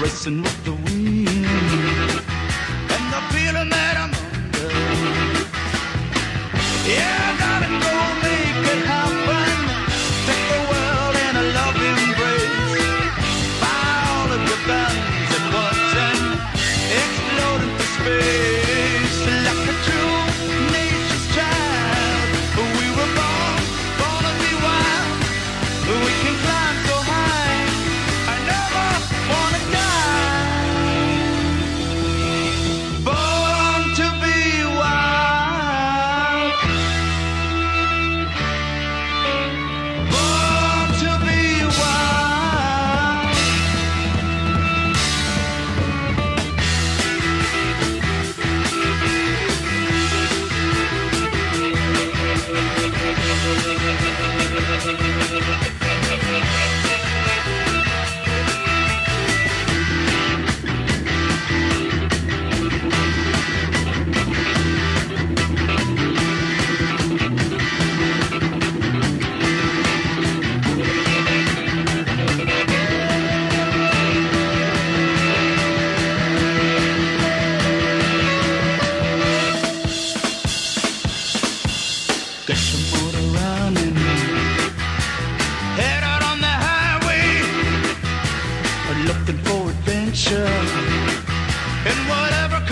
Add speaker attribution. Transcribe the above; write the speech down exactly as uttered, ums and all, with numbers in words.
Speaker 1: racing with the wind, and the feeling that I'm under. Yeah, I gotta go make it happen. Take the world in a loving embrace. Fire all of your guns at once and explode into space like a true nature's child. We were born, born to be wild. We can climb so high. I never wanna die. Born to be wild. Born to be wild. Get your motor running, head out on the highway, looking for adventure, and whatever